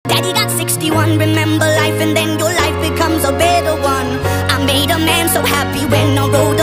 Daddy got 61, remember life and then your life becomes a better one. I made a man so happy when I wrote